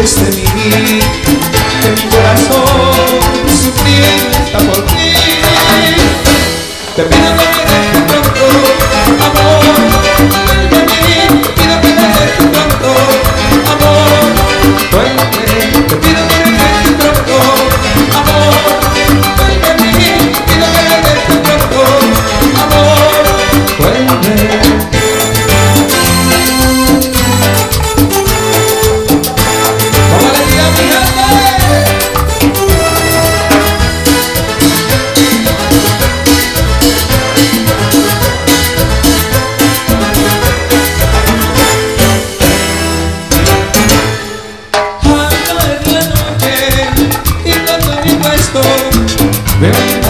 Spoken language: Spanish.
lejos de mí, que mi corazón sufriendo por ti. Te pido que me dejes pronto, amor, vuelve a mí. Te pido que me dejes pronto, amor, vuelve. Te pido que me dejes pronto, amor, vuelve a mí. Te pido que me dejes pronto, amor, vuelve. Veo